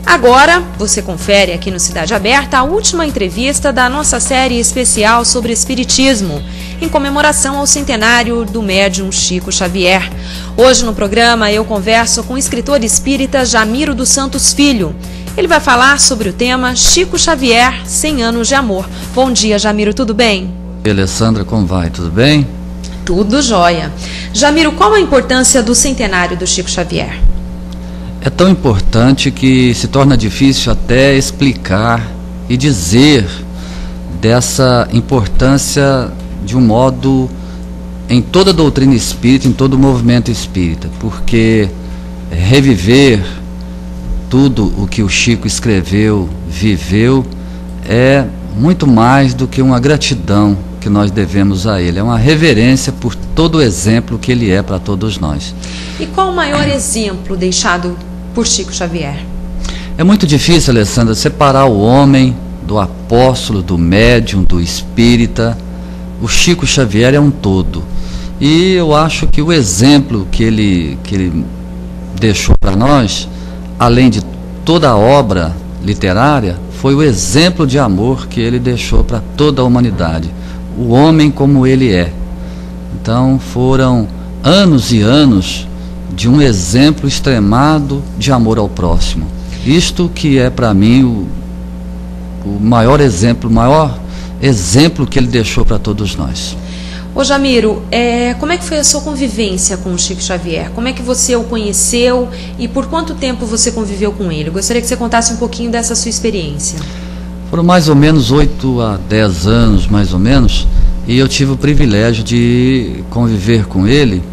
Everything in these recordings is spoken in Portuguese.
Agora, você confere aqui no Cidade Aberta a última entrevista da nossa série especial sobre Espiritismo, em comemoração ao centenário do médium Chico Xavier. Hoje no programa eu converso com o escritor espírita Jamiro dos Santos Filho. Ele vai falar sobre o tema Chico Xavier, 100 anos de amor. Bom dia, Jamiro, tudo bem? E Alessandra, como vai? Tudo bem? Tudo jóia. Jamiro, qual a importância do centenário do Chico Xavier? É tão importante que se torna difícil até explicar e dizer dessa importância de um modo em toda a doutrina espírita, em todo o movimento espírita, porque reviver tudo o que o Chico escreveu, viveu, é muito mais do que uma gratidão que nós devemos a ele, é uma reverência por todo o exemplo que ele é para todos nós. E qual o maior exemplo deixado por Chico Xavier? É muito difícil, Alessandra, separar o homem do apóstolo, do médium, do espírita. O Chico Xavier é um todo. E eu acho que o exemplo que ele deixou para nós, além de toda a obra literária, foi o exemplo de amor que ele deixou para toda a humanidade. O homem como ele é. Então foram anos e anos de um exemplo extremado de amor ao próximo. Isto que é para mim o maior exemplo que ele deixou para todos nós. Ô Jamiro, como é que foi a sua convivência com o Chico Xavier? Como é que você o conheceu e por quanto tempo você conviveu com ele? Eu gostaria que você contasse um pouquinho dessa sua experiência. Foram mais ou menos 8 a 10 anos, mais ou menos, e eu tive o privilégio de conviver com ele.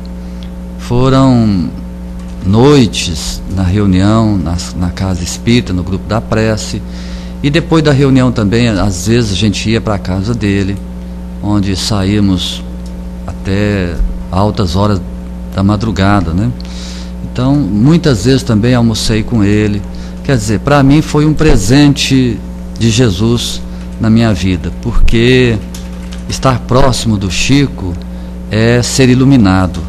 Foram noites na reunião, na casa espírita, no grupo da prece, e depois da reunião também, às vezes a gente ia para a casa dele, onde saímos até altas horas da madrugada, né? Então, muitas vezes também almocei com ele. Quer dizer, para mim foi um presente de Jesus na minha vida, porque estar próximo do Chico é ser iluminado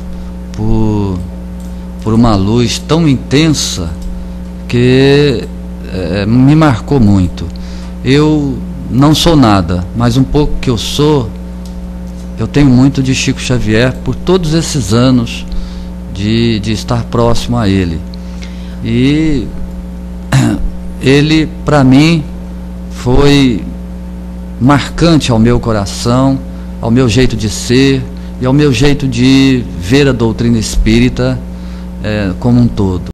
por uma luz tão intensa que me marcou muito. Eu não sou nada, mas um pouco que eu sou, eu tenho muito de Chico Xavier por todos esses anos de estar próximo a ele. E ele, para mim, foi marcante ao meu coração, ao meu jeito de ser e ao meu jeito de ver a doutrina espírita como um todo.